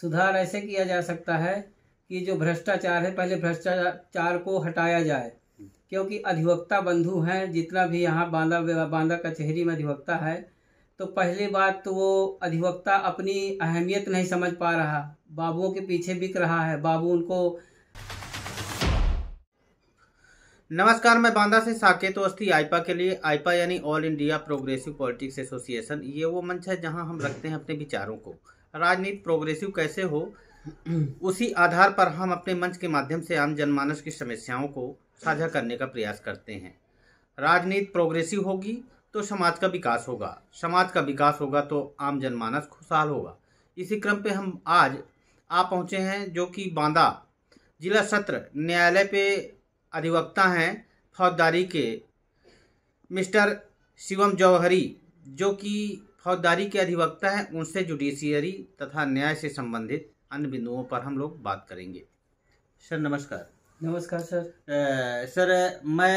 सुधार ऐसे किया जा सकता है कि जो भ्रष्टाचार है पहले भ्रष्टाचार को हटाया जाए, क्योंकि अधिवक्ता बंधु हैं जितना भी यहाँ बांदा कचहरी में अधिवक्ता है, तो पहली बात तो वो अधिवक्ता अपनी अहमियत नहीं समझ पा रहा, बाबुओं के पीछे बिक रहा है। बाबू उनको नमस्कार, मैं बांदा से साकेत अवस्थी। आईपा के लिए, आईपा यानी all India progressive politics association, ये वो मंच है जहां हम रखते हैं अपने विचारों को। राजनीति प्रोग्रेसिव कैसे हो, उसी आधार पर हम अपने मंच के माध्यम से आम जनमानस की समस्याओं को साझा करने का प्रयास करते हैं। राजनीति प्रोग्रेसिव होगी तो समाज का विकास होगा, समाज का विकास होगा तो आम जनमानस खुशहाल होगा। इसी क्रम पे हम आज आ पहुँचे हैं जो कि बांदा जिला सत्र न्यायालय पे अधिवक्ता हैं फौजदारी के मिस्टर शिवम जौहरी, जो कि फौजदारी के अधिवक्ता हैं। उनसे जुडिशियरी तथा न्याय से संबंधित अन्य बिंदुओं पर हम लोग बात करेंगे। सर नमस्कार। नमस्कार सर। सर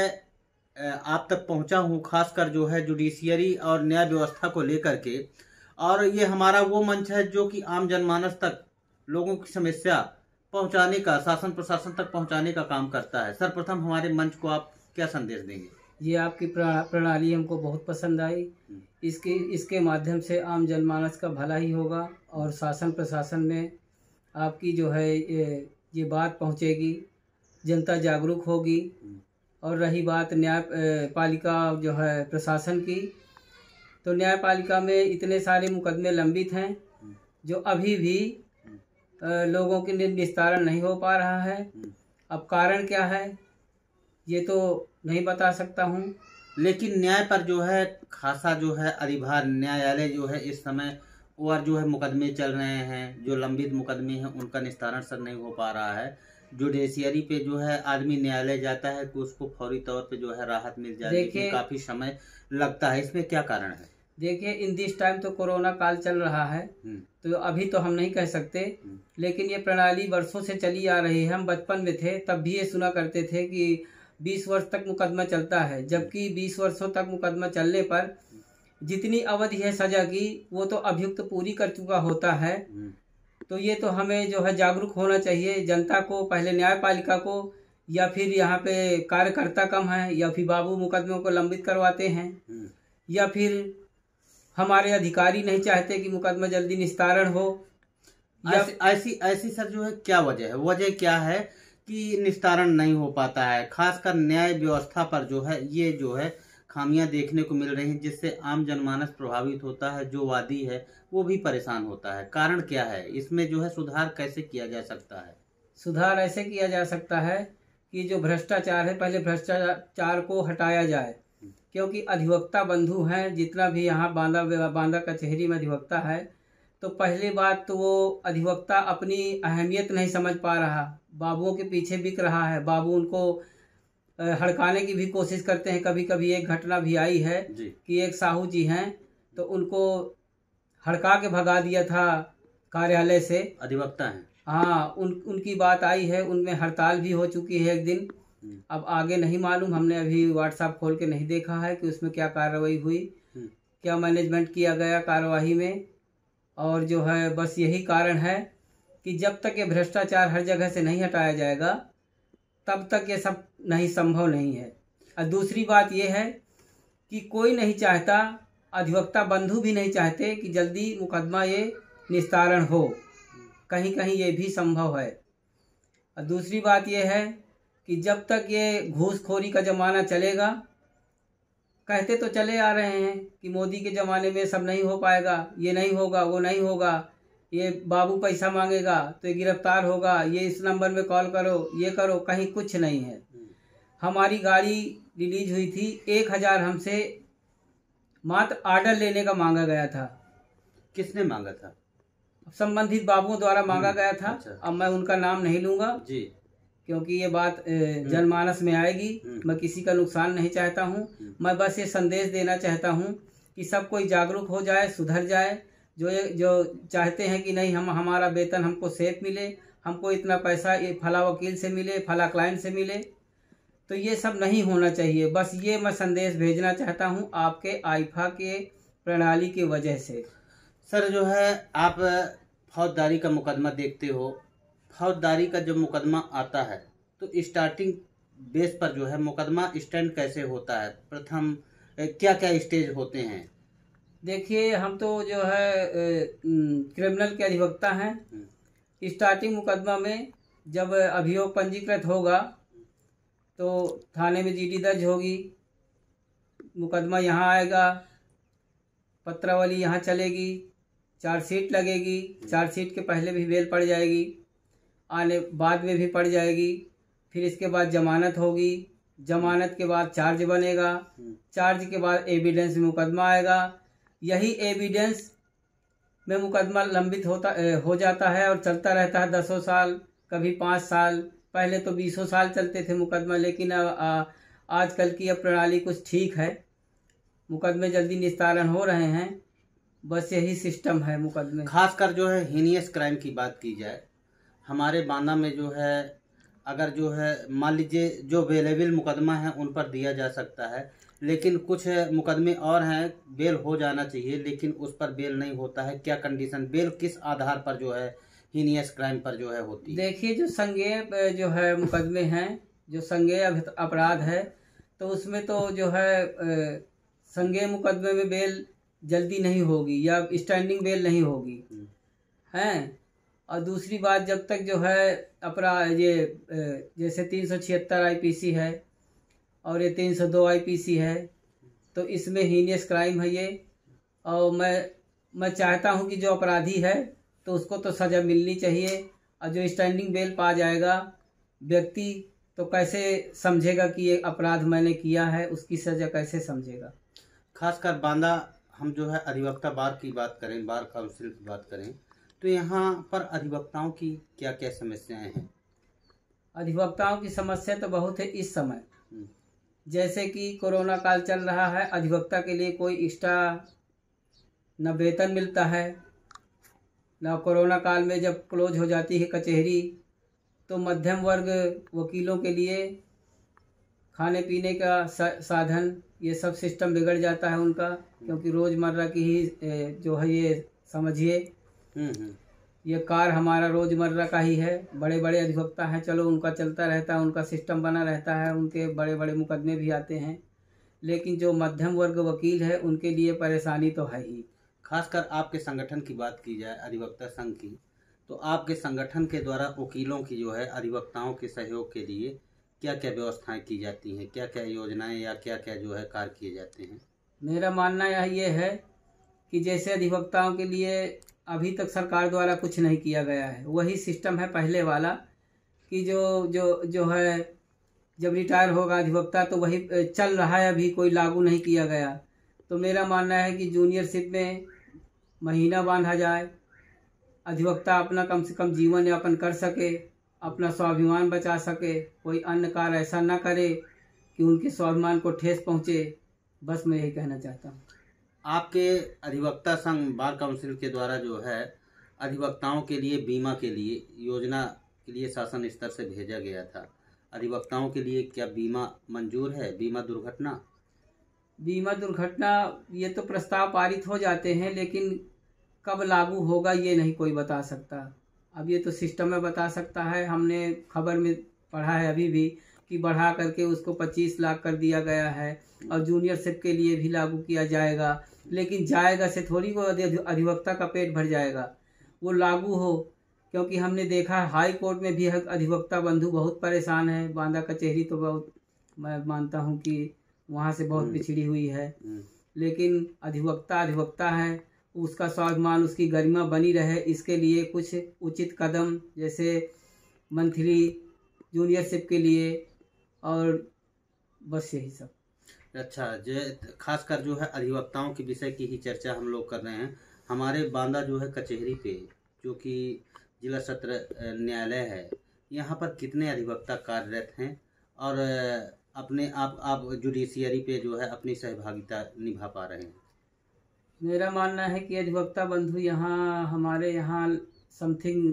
मैं आप तक पहुंचा हूं खासकर जो है जुडिशियरी और न्याय व्यवस्था को लेकर के, और ये हमारा वो मंच है जो कि आम जनमानस तक लोगों की समस्या पहुंचाने का, शासन प्रशासन तक पहुंचाने का काम करता है। सर्वप्रथम हमारे मंच को आप क्या संदेश देंगे? ये आपकी प्रणाली हमको बहुत पसंद आई। इसके माध्यम से आम जनमानस का भला ही होगा और शासन प्रशासन में आपकी जो है ये बात पहुंचेगी, जनता जागरूक होगी। और रही बात न्यायपालिका जो है प्रशासन की, तो न्यायपालिका में इतने सारे मुकदमे लंबित हैं जो अभी भी लोगों के निस्तारण नहीं हो पा रहा है। अब कारण क्या है ये तो नहीं बता सकता हूँ, लेकिन न्याय पर जो है खासा जो है अधिभार न्यायालय जो है इस समय और जो है मुकदमे चल रहे हैं, जो लंबित मुकदमे हैं उनका निस्तारण सर नहीं हो पा रहा है। जुडिशियरी पे जो है आदमी न्यायालय जाता है तो उसको फौरी तौर पे जो है राहत मिल जाती है, लेकिन काफी समय लगता है। इसमें क्या कारण है? देखिए, इन दिस टाइम तो कोरोना काल चल रहा है, तो अभी तो हम नहीं कह सकते, लेकिन ये प्रणाली वर्षों से चली आ रही है। हम बचपन में थे तब भी ये सुना करते थे कि 20 वर्ष तक मुकदमा चलता है, जबकि 20 वर्षों तक मुकदमा चलने पर जितनी अवधि है सजा की वो तो अभियुक्त पूरी कर चुका होता है। तो ये तो हमें जो है जागरूक होना चाहिए, जनता को, पहले न्यायपालिका को, या फिर यहाँ पे कार्यकर्ता कम है, या फिर बाबू मुकदमों को लंबित करवाते हैं, या फिर हमारे अधिकारी नहीं चाहते कि मुकदमा जल्दी निस्तारण हो। ऐसी सर जो है क्या वजह है? वजह क्या है कि निस्तारण नहीं हो पाता है? खासकर न्याय व्यवस्था पर जो है ये जो है खामियां देखने को मिल रही हैं, जिससे आम जनमानस प्रभावित होता है, जो वादी है वो भी परेशान होता है। कारण क्या है? इसमें जो है सुधार कैसे किया जा सकता है? सुधार ऐसे किया जा सकता है कि जो भ्रष्टाचार है पहले भ्रष्टाचार को हटाया जाए, क्योंकि अधिवक्ता बंधु हैं जितना भी यहाँ बांदा कचहरी में अधिवक्ता है, तो पहली बात तो वो अधिवक्ता अपनी अहमियत नहीं समझ पा रहा, बाबुओं के पीछे बिक रहा है। बाबू उनको हड़काने की भी कोशिश करते हैं। कभी कभी एक घटना भी आई है कि एक साहू जी हैं तो उनको हड़का के भगा दिया था कार्यालय से। अधिवक्ता हैं? हाँ, उनकी बात आई है, उनमें हड़ताल भी हो चुकी है एक दिन। अब आगे नहीं मालूम, हमने अभी व्हाट्सएप खोल के नहीं देखा है कि उसमें क्या कार्रवाई हुई, क्या मैनेजमेंट किया गया कार्यवाही में। और जो है बस यही कारण है कि जब तक ये भ्रष्टाचार हर जगह से नहीं हटाया जाएगा तब तक ये सब नहीं संभव नहीं है। और दूसरी बात ये है कि कोई नहीं चाहता, अधिवक्ता बंधु भी नहीं चाहते कि जल्दी मुकदमा ये निस्तारण हो, कहीं कहीं ये भी संभव है। और दूसरी बात ये है कि जब तक ये घूसखोरी का ज़माना चलेगा, कहते तो चले आ रहे हैं कि मोदी के ज़माने में सब नहीं हो पाएगा, ये नहीं होगा, वो नहीं होगा, ये बाबू पैसा मांगेगा तो ये गिरफ्तार होगा, ये इस नंबर में कॉल करो, ये करो, कहीं कुछ नहीं है। हमारी गाड़ी रिलीज हुई थी, 1000 हमसे मात्र आर्डर लेने का मांगा गया था। किसने मांगा था? संबंधित बाबुओं द्वारा मांगा गया था। अच्छा। अब मैं उनका नाम नहीं लूँगा जी, क्योंकि ये बात जनमानस में आएगी। मैं किसी का नुकसान नहीं चाहता हूँ। मैं बस ये संदेश देना चाहता हूँ कि सब कोई जागरूक हो जाए, सुधर जाए। जो चाहते हैं कि नहीं हमारा वेतन हमको सेफ मिले, हमको इतना पैसा ये फला वकील से मिले, फला क्लाइंट से मिले, तो ये सब नहीं होना चाहिए। बस ये मैं संदेश भेजना चाहता हूँ आपके आईफा के प्रणाली की वजह से। सर जो है आप फौजदारी का मुकदमा देखते हो, फौजदारी का जब मुकदमा आता है तो स्टार्टिंग बेस पर जो है मुकदमा स्टैंड कैसे होता है, प्रथम क्या क्या स्टेज होते हैं? देखिए, हम तो जो है क्रिमिनल के अधिवक्ता हैं। स्टार्टिंग मुकदमा में जब अभियोग पंजीकृत होगा तो थाने में जीडी दर्ज होगी, मुकदमा यहाँ आएगा, पत्रावली यहाँ चलेगी, चार्जशीट लगेगी, चार्जशीट के पहले भी बेल पड़ जाएगी, आने बाद में भी पड़ जाएगी, फिर इसके बाद जमानत होगी, जमानत के बाद चार्ज बनेगा, चार्ज के बाद एविडेंस में मुकदमा आएगा। यही एविडेंस में मुकदमा लंबित हो जाता है और चलता रहता है 10 साल, कभी 5 साल, पहले तो 20 साल चलते थे मुकदमा, लेकिन आजकल की अब प्रणाली कुछ ठीक है, मुकदमे जल्दी निस्तारण हो रहे हैं। बस यही सिस्टम है मुकदमे। खासकर जो है हीनियस क्राइम की बात की जाए, हमारे बांदा में जो है अगर जो है मान लीजिए जो अवेलेबल मुकदमा है उन पर दिया जा सकता है, लेकिन कुछ मुकदमे और हैं बेल हो जाना चाहिए लेकिन उस पर बेल नहीं होता है। क्या कंडीशन, बेल किस आधार पर जो है हीनियस क्राइम पर जो है होती है? देखिए, जो संज्ञेय जो है मुकदमे हैं, जो संज्ञेय अपराध है, तो उसमें तो जो है संज्ञेय मुकदमे में बेल जल्दी नहीं होगी या स्टैंडिंग बेल नहीं होगी, हैं। और दूसरी बात, जब तक जो है अपराध ये जैसे 376 आईपीसी है और ये 302 आईपीसी है, तो इसमें हीनियस क्राइम है ये। और मैं चाहता हूँ कि जो अपराधी है तो उसको तो सज़ा मिलनी चाहिए, और जो स्टैंडिंग बेल पा जाएगा व्यक्ति तो कैसे समझेगा कि ये अपराध मैंने किया है, उसकी सज़ा कैसे समझेगा। खासकर बांदा हम जो है अधिवक्ता बार की बात करें, बार काउंसिल की बात करें, तो यहाँ पर अधिवक्ताओं की क्या क्या समस्याएं हैं? अधिवक्ताओं की समस्या तो बहुत है इस समय। जैसे कि कोरोना काल चल रहा है, अधिवक्ता के लिए कोई एक्स्ट्रा न वेतन मिलता है, न कोरोना काल में जब क्लोज हो जाती है कचहरी तो मध्यम वर्ग वकीलों के लिए खाने पीने का साधन, ये सब सिस्टम बिगड़ जाता है उनका, क्योंकि रोज़मर्रा की ही जो है ये समझिए ये कार हमारा रोज़मर्रा का ही है। बड़े बड़े अधिवक्ता हैं, चलो उनका चलता रहता है, उनका सिस्टम बना रहता है, उनके बड़े बड़े मुकदमे भी आते हैं, लेकिन जो मध्यम वर्ग वकील है उनके लिए परेशानी तो है ही। खासकर आपके संगठन की बात की जाए अधिवक्ता संघ की, तो आपके संगठन के द्वारा वकीलों की जो है अधिवक्ताओं के सहयोग के लिए क्या क्या व्यवस्थाएं की जाती हैं, क्या क्या योजनाएं या क्या क्या जो है कार्य किए जाते हैं? मेरा मानना ये है कि जैसे अधिवक्ताओं के लिए अभी तक सरकार द्वारा कुछ नहीं किया गया है, वही सिस्टम है पहले वाला कि जो है जब रिटायर होगा अधिवक्ता तो वही चल रहा है, अभी कोई लागू नहीं किया गया। तो मेरा मानना है कि जूनियरशिप में महीना बांधा जाए, अधिवक्ता अपना कम से कम जीवन यापन कर सके, अपना स्वाभिमान बचा सके, कोई अन्य कार्य ऐसा ना करे कि उनके स्वाभिमान को ठेस पहुँचे। बस मैं यही कहना चाहता हूँ। आपके अधिवक्ता संघ बार काउंसिल के द्वारा जो है अधिवक्ताओं के लिए बीमा के लिए योजना के लिए शासन स्तर से भेजा गया था, अधिवक्ताओं के लिए क्या बीमा मंजूर है? बीमा दुर्घटना ये तो प्रस्ताव पारित हो जाते हैं, लेकिन कब लागू होगा ये नहीं कोई बता सकता। अब ये तो सिस्टम में बता सकता है। हमने खबर में पढ़ा है अभी भी कि बढ़ा करके उसको 25 लाख कर दिया गया है और जूनियरशिप के लिए भी लागू किया जाएगा, लेकिन जाएगा से थोड़ी वो अधिवक्ता का पेट भर जाएगा, वो लागू हो। क्योंकि हमने देखा हाई कोर्ट में भी अधिवक्ता बंधु बहुत परेशान है, बांदा कचहरी तो बहुत मैं मानता हूँ कि वहाँ से बहुत पिछड़ी हुई है, लेकिन अधिवक्ता है, उसका स्वाभिमान उसकी गरिमा बनी रहे, इसके लिए कुछ उचित कदम जैसे मंथली जूनियरशिप के लिए, और बस यही सब। अच्छा, खासकर जो है अधिवक्ताओं के विषय की ही चर्चा हम लोग कर रहे हैं। हमारे बांदा जो है कचहरी पे जो कि जिला सत्र न्यायालय है, यहाँ पर कितने अधिवक्ता कार्यरत हैं और अपने आप जुडिशियरी पे जो है अपनी सहभागिता निभा पा रहे हैं? मेरा मानना है कि अधिवक्ता बंधु यहाँ हमारे यहाँ समथिंग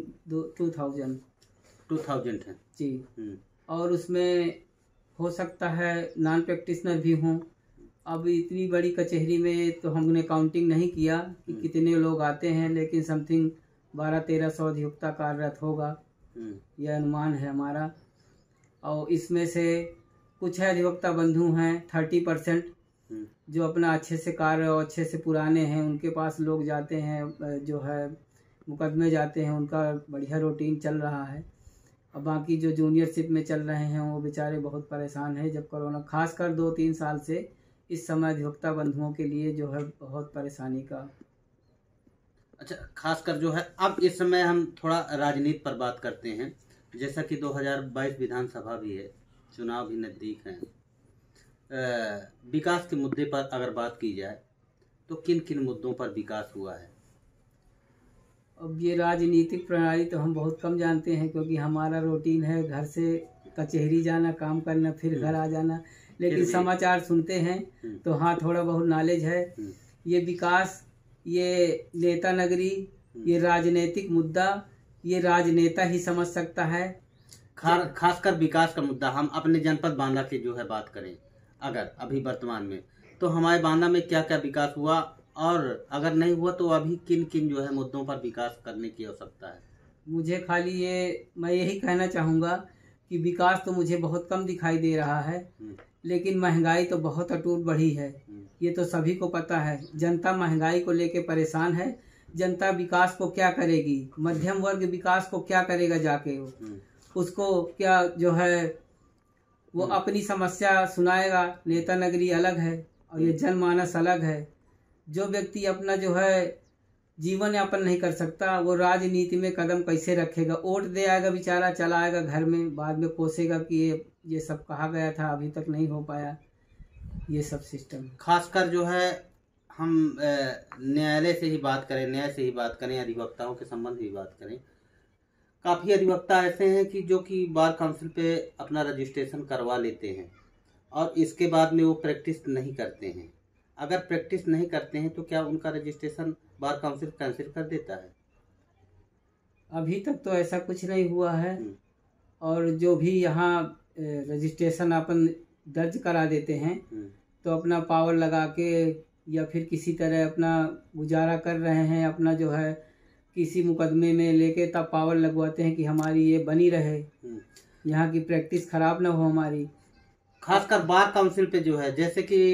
2000 हैं जी। और उसमें हो सकता है नॉन प्रैक्टिशनर भी हों। अब इतनी बड़ी कचहरी में तो हमने काउंटिंग नहीं किया कि कितने लोग आते हैं, लेकिन समथिंग 1200-1300 अधिवक्ता कार्यरत होगा, यह अनुमान है हमारा। और इसमें से कुछ है अधिवक्ता बंधु हैं 30% जो अपना अच्छे से कार्य और अच्छे से पुराने हैं, उनके पास लोग जाते हैं, जो है मुकदमे जाते हैं, उनका बढ़िया रूटीन चल रहा है। और बाकी जो जूनियरशिप में चल रहे हैं वो बेचारे बहुत परेशान हैं। जब कोरोना खासकर 2-3 साल से इस समय अधिवक्ता बंधुओं के लिए जो है बहुत परेशानी का। अच्छा, खासकर जो है अब इस समय हम थोड़ा राजनीति पर बात करते हैं। जैसा कि 2022 विधानसभा भी है, चुनाव भी नज़दीक हैं। विकास के मुद्दे पर अगर बात की जाए तो किन किन मुद्दों पर विकास हुआ है? अब ये राजनीतिक प्रणाली तो हम बहुत कम जानते हैं, क्योंकि हमारा रूटीन है घर से कचहरी जाना, काम करना, फिर घर आ जाना। लेकिन समाचार सुनते हैं तो हाँ, थोड़ा बहुत नॉलेज है। ये विकास, ये नेता नगरी, ये राजनीतिक मुद्दा, ये राजनेता ही समझ सकता है। खासकर विकास का मुद्दा हम अपने जनपद बांदा की जो है बात करें अगर अभी वर्तमान में, तो हमारे बांदा में क्या क्या विकास हुआ, और अगर नहीं हुआ तो अभी किन किन जो है मुद्दों पर विकास करने की आवश्यकता है? मुझे खाली मैं यही कहना चाहूँगा कि विकास तो मुझे बहुत कम दिखाई दे रहा है, लेकिन महंगाई तो बहुत अटूट बढ़ी है। ये तो सभी को पता है। जनता महंगाई को लेके परेशान है। जनता विकास को क्या करेगी? मध्यम वर्ग विकास को क्या करेगा जाके? उसको क्या जो है वो अपनी समस्या सुनाएगा। नेता नगरी अलग है और ये जनमानस अलग है। जो व्यक्ति अपना जो है जीवन यापन नहीं कर सकता, वो राजनीति में कदम कैसे रखेगा? वोट दे आएगा बेचारा, चला आएगा घर में, बाद में कोसेगा कि ये सब कहा गया था, अभी तक नहीं हो पाया। ये सब सिस्टम खासकर जो है हम न्यायालय से ही बात करें, न्याय से ही बात करें, अधिवक्ताओं के संबंध ही बात करें, काफ़ी अधिवक्ता ऐसे हैं कि जो कि बार काउंसिल पे अपना रजिस्ट्रेशन करवा लेते हैं और इसके बाद में वो प्रैक्टिस नहीं करते हैं। अगर प्रैक्टिस नहीं करते हैं तो क्या उनका रजिस्ट्रेशन बार काउंसिल कैंसिल कर देता है? अभी तक तो ऐसा कुछ नहीं हुआ है। और जो भी यहाँ रजिस्ट्रेशन अपन दर्ज करा देते हैं तो अपना पावर लगा के या फिर किसी तरह अपना गुजारा कर रहे हैं, अपना जो है किसी मुकदमे में लेके तब पावर लगवाते हैं कि हमारी ये बनी रहे, यहाँ की प्रैक्टिस खराब ना हो हमारी। खासकर बार काउंसिल पे जो है, जैसे कि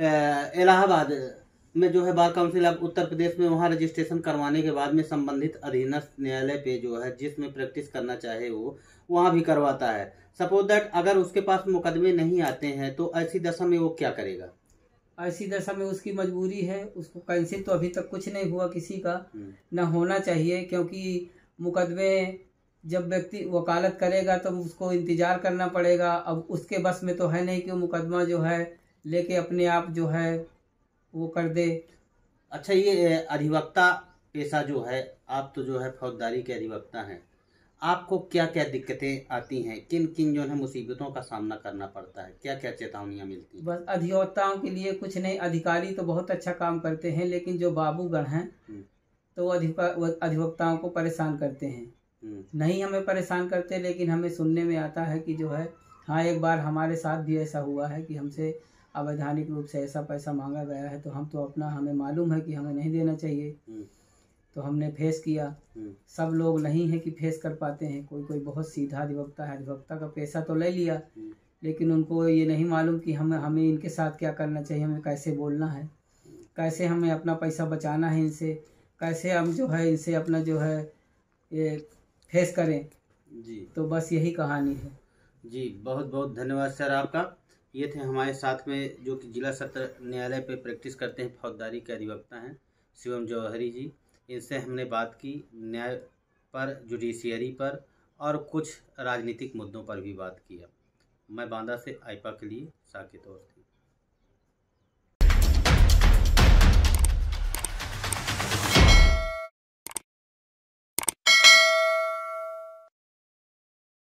इलाहाबाद में जो है बार काउंसिल, अब उत्तर प्रदेश में वहाँ रजिस्ट्रेशन करवाने के बाद में संबंधित अधीनस्थ न्यायालय पे जो है जिसमें प्रैक्टिस करना चाहे वो वहाँ भी करवाता है। सपोज दैट अगर उसके पास मुकदमे नहीं आते हैं तो ऐसी दशा में वो क्या करेगा? ऐसी दशा में उसकी मजबूरी है, उसको कैंसिल तो अभी तक कुछ नहीं हुआ किसी का, न होना चाहिए। क्योंकि मुकदमे जब व्यक्ति वकालत करेगा तो उसको इंतजार करना पड़ेगा। अब उसके बस में तो है नहीं कि वो मुकदमा जो है लेके अपने आप जो है वो कर दे। अच्छा, ये अधिवक्ता पेशा जो है, आप तो जो है फौजदारी के अधिवक्ता हैं, आपको क्या क्या दिक्कतें आती हैं? किन किन जो है मुसीबतों का सामना करना पड़ता है? क्या क्या चेतावनियाँ मिलती हैं? बस अधिवक्ताओं के लिए कुछ नहीं। अधिकारी तो बहुत अच्छा काम करते हैं, लेकिन जो बाबूगण हैं तो वो अधिवक्ताओं को परेशान करते हैं। नहीं हमें परेशान करते, लेकिन हमें सुनने में आता है कि जो है हाँ, एक बार हमारे साथ भी ऐसा हुआ है कि हमसे अवैधानिक रूप से ऐसा पैसा मांगा गया है, तो हम तो अपना, हमें मालूम है कि हमें नहीं देना चाहिए, तो हमने फेस किया। सब लोग नहीं है कि फेस कर पाते हैं। कोई कोई बहुत सीधा अधिवक्ता है, अधिवक्ता का पैसा तो ले लिया, लेकिन उनको ये नहीं मालूम कि हमें इनके साथ क्या करना चाहिए, हमें कैसे बोलना है, कैसे हमें अपना पैसा बचाना है इनसे, कैसे हम जो है इनसे अपना जो है ये फेस करें जी। तो बस यही कहानी है जी। बहुत बहुत धन्यवाद सर आपका। ये थे हमारे साथ में जो कि जिला सत्र न्यायालय पे प्रैक्टिस करते हैं, फौजदारी के अधिवक्ता हैं, शिवम जौहरी जी। इनसे हमने बात की न्याय पर, जुडिशियरी पर और कुछ राजनीतिक मुद्दों पर भी बात किया। मैं बांदा से आईपा के लिए साकेत अवस्थी।